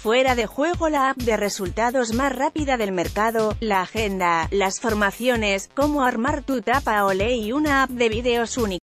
Fuera de juego, la app de resultados más rápida del mercado, la agenda, las formaciones, cómo armar tu tapa ole y una app de vídeos única.